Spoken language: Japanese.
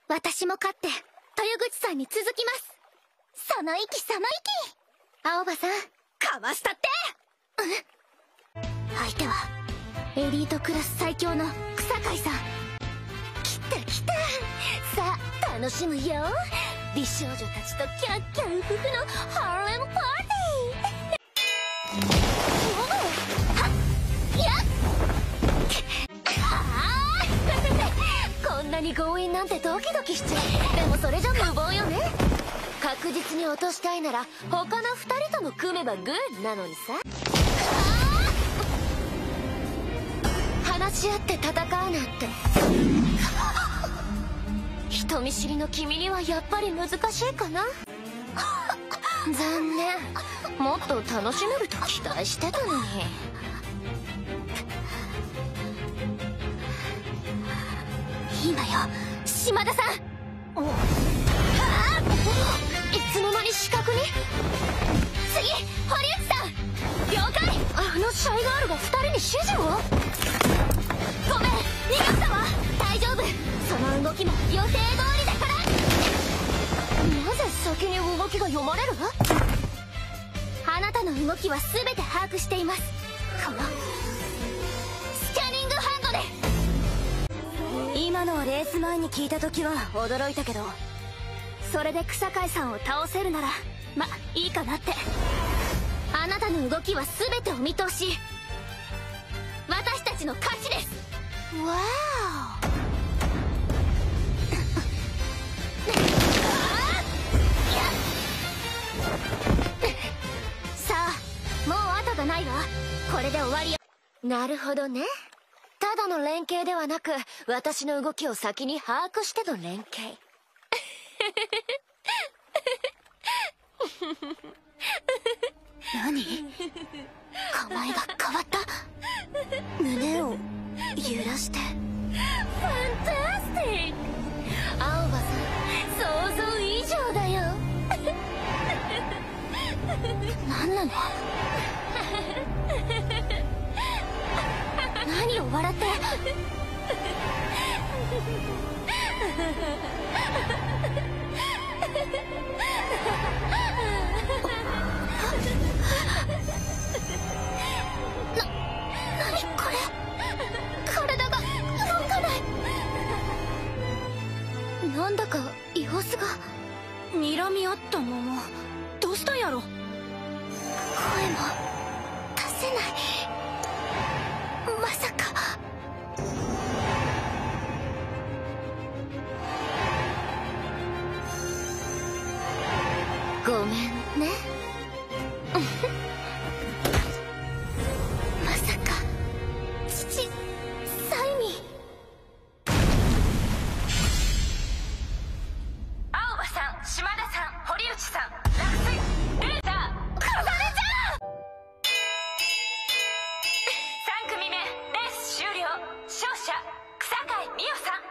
私も勝って豊口さんに続きます。その息その息。青葉さん、かわしたって。相手はエリートクラス最強の草海さん。来た来た。さあ楽しむよ、美少女たちとキャッキャウフフのハーレムパーティー。はっやっはあこんなに強引なんてドキドキしちゃう。でもそれじゃ無謀よね。確実に落としたいなら他の2人とも組めばグーなのにさ。話し合って戦うなんて人見知りの君にはやっぱり難しいかな。残念、もっと楽しめると期待してたのに。今よ島田さん。いつの間に死角に。次堀内さん了解。あのシャイガールが2人に指示を。ごめん逃がしたわ。大丈夫、その動きも予定通りだから。なぜ先に動きが読まれる？あなたの動きは全て把握しています。このスキャニングハンドで。今のをレース前に聞いた時は驚いたけど、それで草海さんを倒せるならまいいかなって。あなたの動きは全てお見通し。私たちの勝ちです。わお。さあもう後がないわ。これで終わりよ。なるほどね。ただの連携ではなく私の動きを先に把握しての連携。何？構えが変わった。胸を揺らして。ファンタスティック。青葉さん、想像以上だよ。何なの？何を笑って。何これ。体が動かない。なんだか様子が。睨み合ったままどうしたんやろ。声も出せない。まさか。ごめんね。まさか父サイミー。青葉さん、島田さん、堀内さん、落水レーザー。かざれちゃう。3組目レース終了。勝者草海美代さん。